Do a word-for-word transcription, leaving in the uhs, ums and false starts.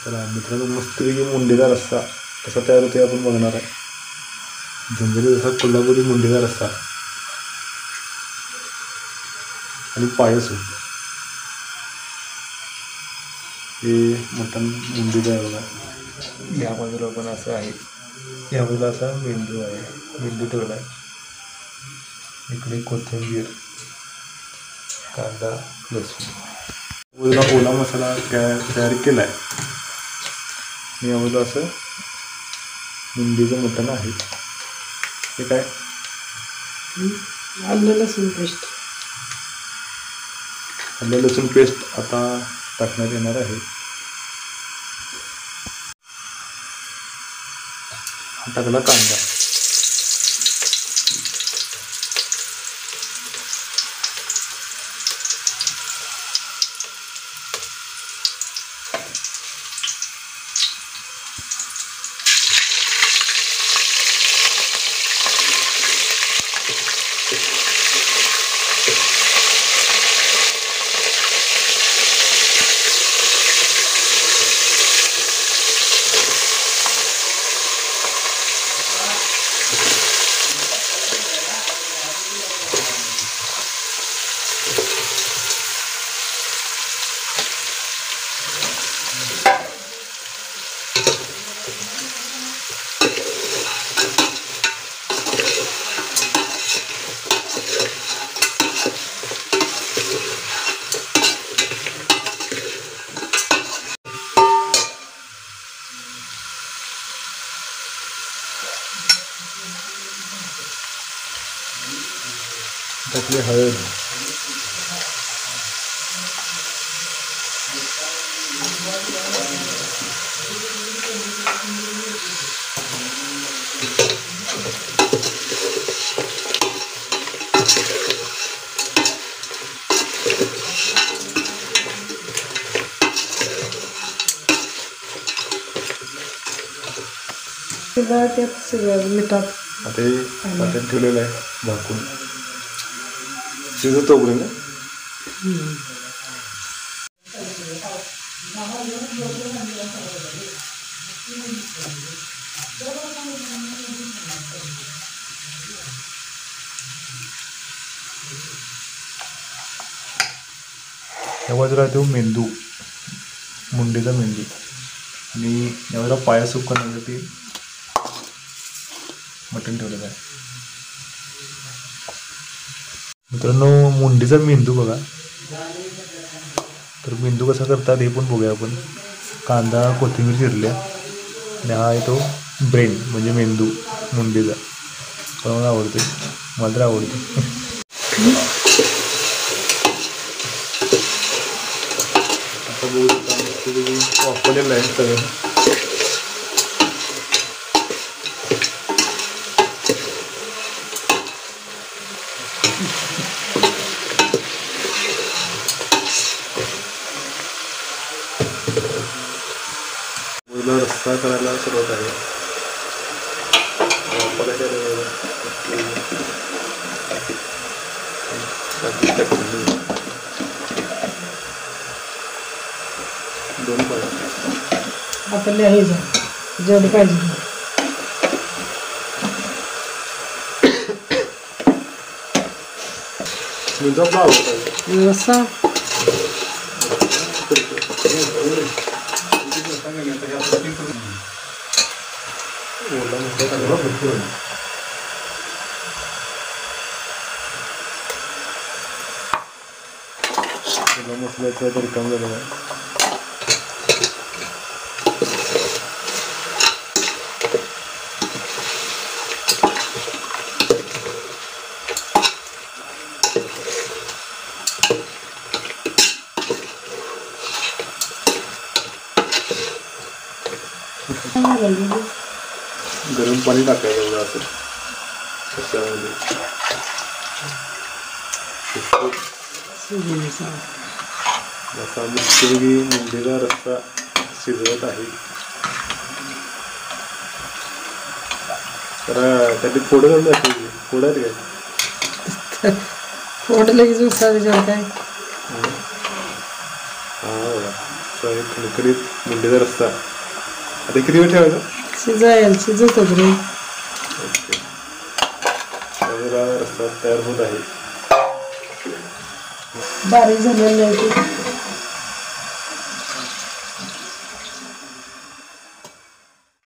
चला मित्रांनो, मस्तपैकी मुंडीचा रस्सा कसा तयार होतो आपण बघणार आहे. झणझणीत असा कोल्हापुरी मुंडीचा रस्सा आणि पायस. हे मटण मुंडीचं आहे बघा. या बाजूला पण असं आहे, या बाजूला असा मेंदू आहे, मेंदू ठेवला आहे. इकडे कोथिंबीर, कांदा, लसूण, ओला ओला मसाला तयार केला आहे. या बाजूला असं मुंडीचं मटण आहे. हे काय, आलं लसूण पेस्ट. आलं लसूण पेस्ट आता टाकण्यात येणार आहे. हा टाकला कांदा. टाकली हळद, त्यात सगळं मिठात आता हे पातेल्यात ठेवलेलं आहे झाकून. शिजत तोपर्यंत या बाजूला तो मेंदू, मुंडीचा मेंदू, आणि या बाजूला पाया सूप करण्यासाठी मटण ठेवलेलं आहे. मित्रांनो, मुंडीचा मेंदू बघा. तर मेंदू कसा करतात हे पण बघूया आपण. कांदा, कोथिंबीर चिरल्या आणि हा आहे तो ब्रेन म्हणजे मेंदू मुंडीचा. कोणाला आवडते, मला तर आवडते. आता बघू शकता वापरलेलं आहे सगळं. रस्सा करायला सुरुवात आहे. दोन पाहिजे आता लिहायचं जेवढं पाहिजे. रस्सा मसाल्याचं तरी कम झालं आहे. गरम पाणी टाकायचं एवढं असं कशामध्ये असा मस्तपैकी मुंडीचा रस्सा शिजवत आहे. तर त्याची फोडं काढून दाखवायची. फोड आहेत काय, फोड लगेच उचला त्याच्यावर काय. हा बघा असा एक खणखणीत मुंडीचा रस्सा. आता किती वेळ ठेवायचा? शिजायला शिजत रे. ओके, जरा रस्सा तयार होत आहे. बारीक झालेलं नाही.